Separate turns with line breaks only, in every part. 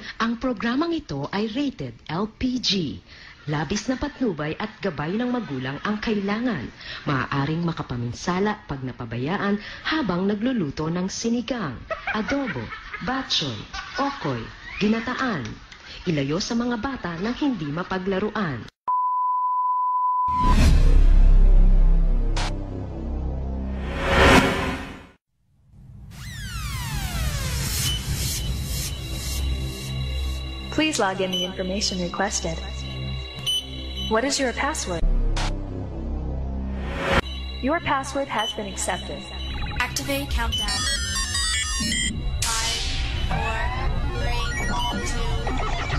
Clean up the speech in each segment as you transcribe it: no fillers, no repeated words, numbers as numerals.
Ang programang ito ay rated LPG. Labis na patnubay at gabay ng magulang ang kailangan. Maaaring makapaminsala pag napabayaan habang nagluluto ng sinigang, adobo, batchoy, okoy, ginataan. Ilayo sa mga bata nang hindi mapaglaruan.
Please log in the information requested. What is your password? Your password has been accepted.
Activate countdown. 5, 4, 3, 2,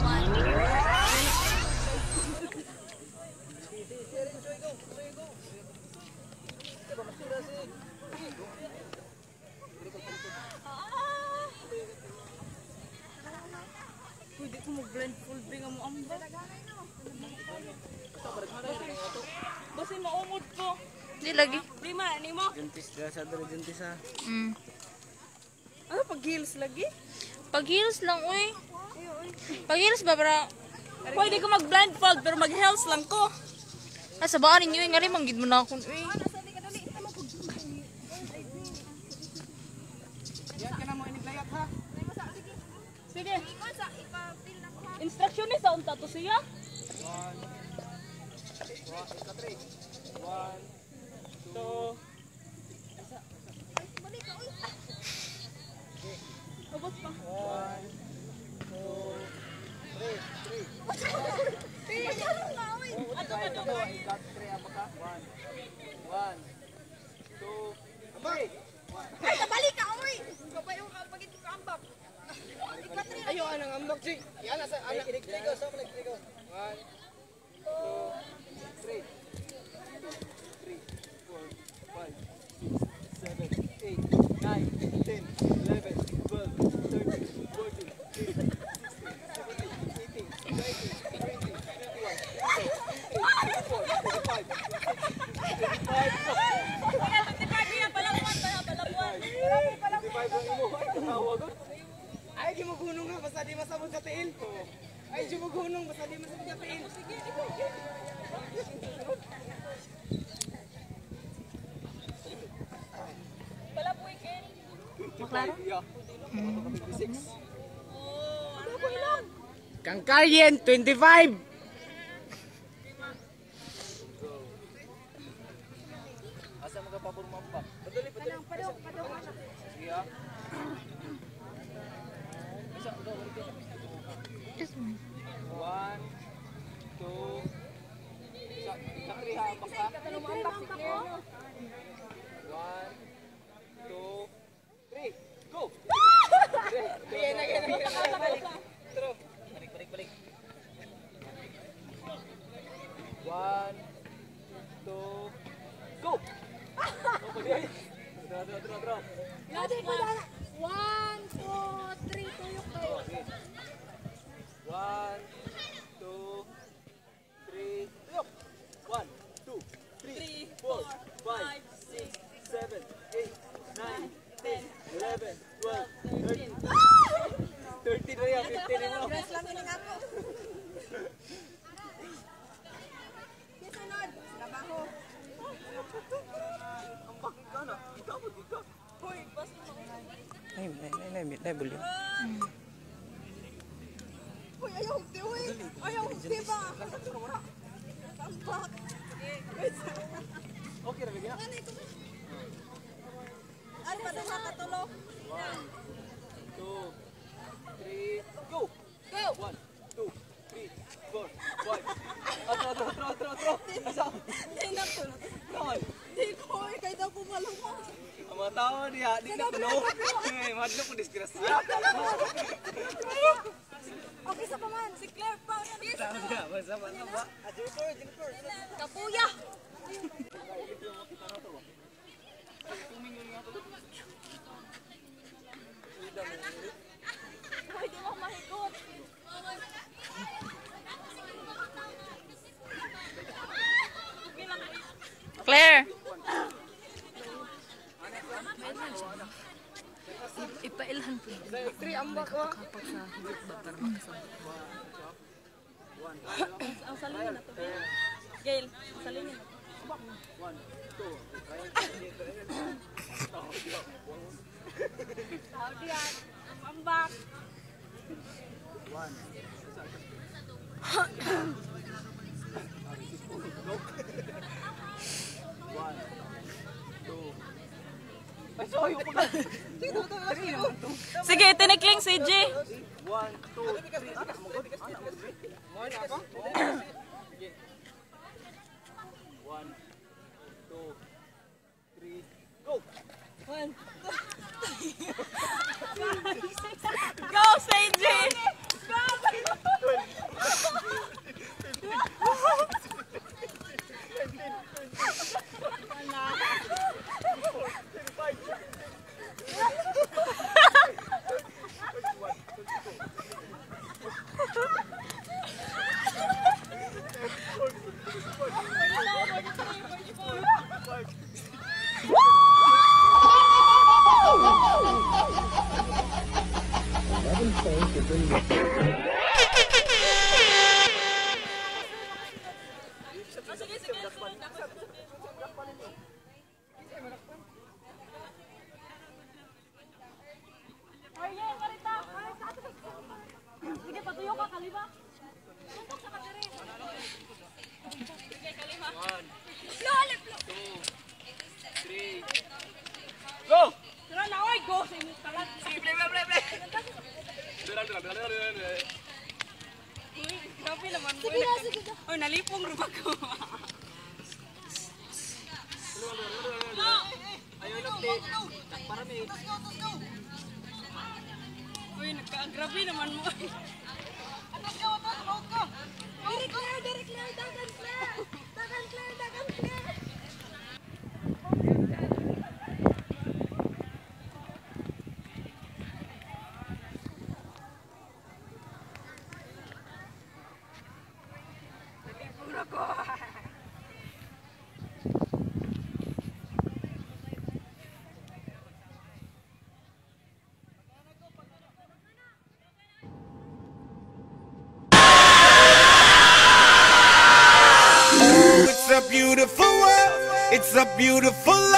1.
Pwede ko mag-blindfold nga mo ambak. Basta maumod ko.
Di lagi.
Lima, ni mo.
Juntis, sa dali juntis ha.
Ano pag heels lagi?
Pag heels lang, uy. Pag heels ba, para...
Pwede ko mag-blindfold pero mag-heels lang ko.
Sa baka ninyo, nga rin, manggid mo na ako, uy.
Yan ka na mo iniglayat ha.
Sige. Instruction ni sa unta to siya.
1, 2,
Abot pa.
1, 2, 3.
Ato pa to.
Got 3 apa ka? 1, 2, 3.
Ay, tabali ka, oy. Kapay yung pagit ko ambak.
Ayo anang ambak si. Yan sa anak electrico sa electrico. 1, 2, 3. 3, 4, 5, 6, 7, 8, 9, 10, 11, 12, 13, 14, 15, 16, 17, 18, 19, 20, 21, 25. Ay, di mo gunong nga, basta di masabot sa tiil. Ay, di mo gunong, basta di masabot sa tiil.
Pala po weekend.
Maklaro?
Ano po ilan?
Kangkaryen, 25! Asa mga papurmampa? Padali. Sige ha.
Just one.
1, 2, sa 3 ha, baka. 1, 2, 3, go! Again. True. Balik. 1, 2, go! Draw.
Lagi ko na. 1, 2, 3, tuyok kayo.
1, 2, 3, tuyok! 1, 2, 3, 4, 5, 6, 7, 8, 9, 10, 11, 12, 13. 13 na yan, 15 na mo.
Dress lang yun ako. Kisunod. Trabaho.
Ang bakit ka na? Ikaw mo, ikaw.
Hoy, bas mo.
Nay, bulyo.
Hoy, ayaw hukti, hoy. Ayaw hukti ba? Tambak.
Okay na, bigyan.
Ano ba na makatulo?
1, 2, 3, go!
Go!
1, 2, 3, 4, 5. Atro. Asa?
Hindi na po.
Kawan.
Hindi ko, hoy. Kahit ako malungkot.
Ang mga tao niya, di na puno. Madlo ko disgrasya.
Okay sa paman. Si Claire pa.
Masama na ba? Jennifer.
Kapuya. Hoy, di mo mahigot.
Claire! Ipailhan po.
Three, ambak ko.
Ang salingin na to. Gail, ang salingin na to.
1, 2,
Howdy yan. I'm back.
1.
Sige, tinikling si G.
1, 2, 3. Anak mo gud. Mo na ako. 1, 2, 3. Go.
Go, Seiji! Sige, patuyo ka, kalima. Suntok sa katiri. Sige, kalima.
3. Go!
Tara na, oy, go sa inyo talat.
Sige, play.
Uy, grabe naman mo. Sige na. Oy, nalipong rumag ko.
Ayaw na play. Parami.
Uy, grabe naman mo.
Direct Claire, dagan Claire.
It's a beautiful world. It's a beautiful